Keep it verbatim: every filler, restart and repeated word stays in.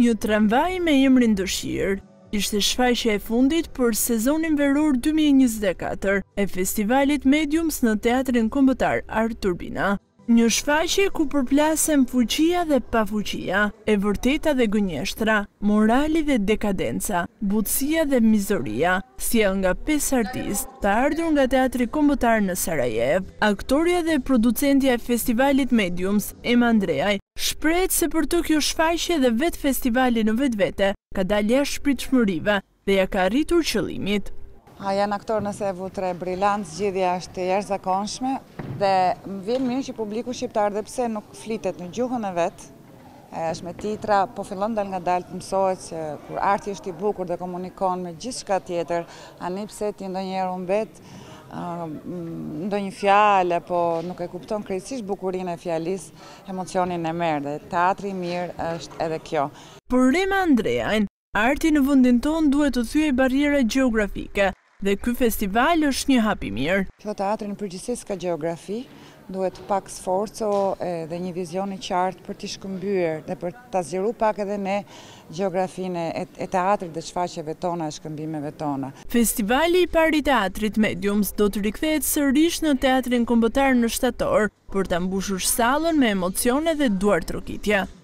Një tramvaj me emrin Dëshirë ishte shfaqja e fundit për sezonin veror dy mijë e njëzet e katër e festivalit Mediums në Teatrin Kombëtar Art Turbina. Një shfaqje ku përplasen fuqia dhe pafuqia, e vërteta dhe gënjeshtra, morali dhe dekadenca, butësia dhe mizoria, sjell nga pesë artistë të ardhur nga Teatri Kombëtar në Sarajev. Aktoria dhe producentja e festivalit Mediums, Ema Andreaj, shprehet se për të kjo shfaqje dhe vetë festivali në vetvete ka dalë jashtë pritshmërive dhe ja ka arritur qëllimit. A janë aktorë nëse e vutre brilant, zgjidhja është jashtëzakonshme dhe më vjen mirë që publiku shqiptar dhe pse nuk flitet në gjuhën e vetë, është me titra, po fillon dal nga dalë të mësohet që kur arti është i bukur dhe komunikon me gjithçka tjetër, ani pse ti ndonjëherë humbet ndonjë fjalë, po nuk e kupton krejtësisht bukurinë e fjalisë, emocionin e merr dhe teatri i mirë është edhe kjo. Për Ema Andreajn, arti në vendin tonë duhet të thyej barriera gjeografike. Dhe ky festival është një hap i mirë. Kjo teatri në përgjithësi ka gjeografi, duhet pak sforco dhe një vizion i qartë për t'i shkëmbyer dhe për ta zgjeruar pak edhe ne gjeografinë e teatrit dhe shfaqjeve tona e shkëmbimeve tona. Festivali i parë i teatrit Mediums do të rikthehet sërish në Teatrin Kombëtar në shtator për ta mbushur sallën me emocione dhe duartrokitje.